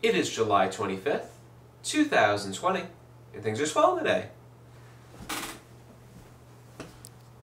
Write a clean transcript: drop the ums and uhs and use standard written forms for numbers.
It is July 25th, 2020, and things are swell today.